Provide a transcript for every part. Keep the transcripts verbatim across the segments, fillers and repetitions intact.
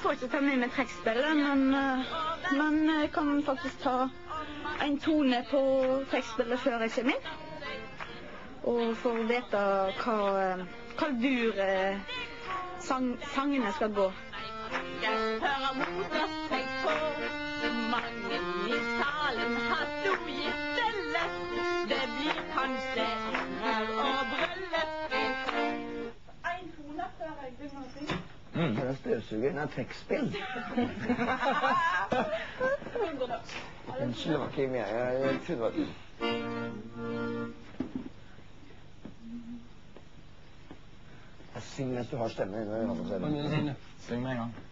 får ikke ta med meg trekkspillet, men, men jeg kan faktisk ta en tone på trekkspillet før jeg kommer inn. Og for å vite hva, hva dur sang, sangene skal gå. Jeg hører moder seg på, mange i salen har storgitt stelle. Det blir kanskje enger og bryllup. En tone før jeg begynner å synge. Mm. Det er støvsugeren av trekkspill. Unnskyld, det var ikke mye. Jeg trodde det var du. Jeg synger mens du har stemmen. Syng med en gang.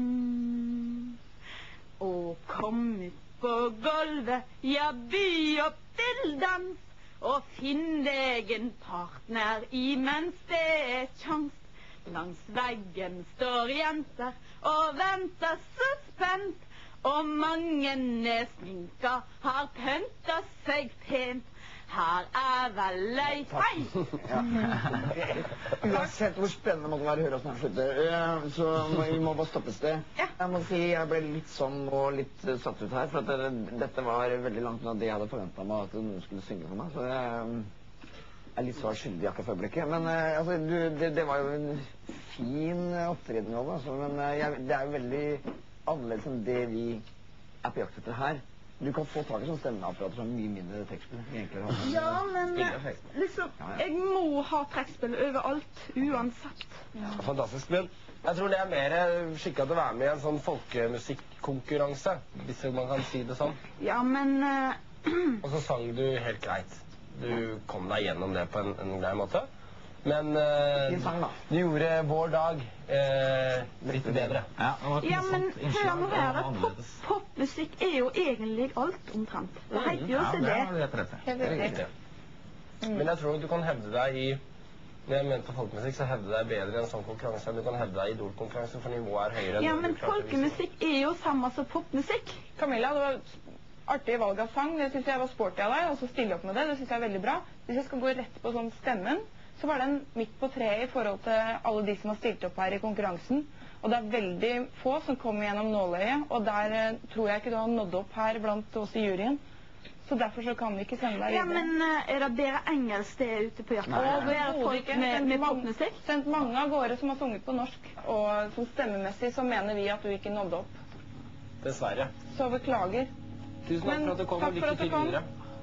Mm. Og kom ut på gulvet, ja, by opp til dans, og finn deg en partner imens det er kjans. Langs veggen står jenter og venter så spent, og mange sminka har pynta seg pent. Her er vel ei hei! Ja. Uansett hvor spennende måtte være å høre oss når slutter, så vi må bare stoppe et sted. Ja. Jeg må si jeg ble litt sånn og litt satt ut her, for at det, dette var veldig langt unna det jeg hadde forventet meg at noen skulle synge for meg. Så jeg er litt svar skyldig akkurat for øyeblikket. Men altså, du, det, det var jo en fin opptreden av det, altså, men jeg, det er jo veldig annerledes enn det vi er på jakt etter her. Du kan få tak i sånne stemmeapparater som mye mindre trekkspill. Ja, men liksom, jeg må ha trekkspill overalt, uansett. Ja. Fantastisk, men jeg tror det er mer skikket til å være med i en sånn folkemusikkonkurranse, hvis man kan si det sånn. Ja, men... Uh, Og så sang du helt greit. Du kom deg gjennom det på en, en grei måte. Men uh, sang, du gjorde vår dag uh, litt bedre. Ja, ja men hør nå her, pop, popmusikk er jo egentlig alt omtrent. Det heter jo ikke det. Ja, det er det. Helt riktig. Mm. Men jeg tror du kan hevde deg i, når jeg mente folkemusikk, så hevde deg bedre i en sånn konkurranse. Du kan hevde deg i idolkonkurranse, for nivået er høyere. Ja, men folkemusikk er jo samme som popmusikk. Camilla, det var artig valg av sang. Det synes jeg var sporty av deg, og så stille opp med det. Det synes jeg er veldig bra. Hvis jeg skal gå rett på sånn stemmen, så var den midt på treet i forhold til alle de som har stilt opp her i konkurransen. Og det er veldig få som kommer gjennom nåløyet, og der eh, tror jeg ikke du har nådd opp her blant oss i juryen. Så derfor så kan vi ikke sende deg videre. Ja, men uh, er det bedre engelsk det ute på jakten? Nei, og bedre folk med, med popmusikk? Sendt mange av gårde som har sunget på norsk, og som stemmemessig så mener vi at du ikke nådde opp. Dessverre. Så beklager. Tusen takk for at du kom, og lykke til videre.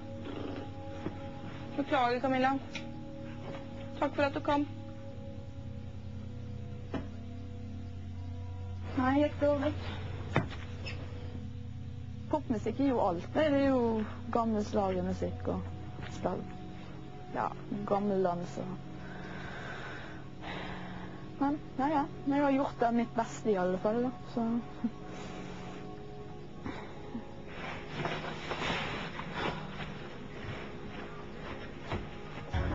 Beklager, Camilla. Takk for at du kom. Nei, gikk dårlig. Popmusikk er jo alt. Det er jo gamle slagermusikk og slag. Ja, gamle dans og... Men, ja, ja. Jeg har gjort det mitt beste i alle fall, da. Så...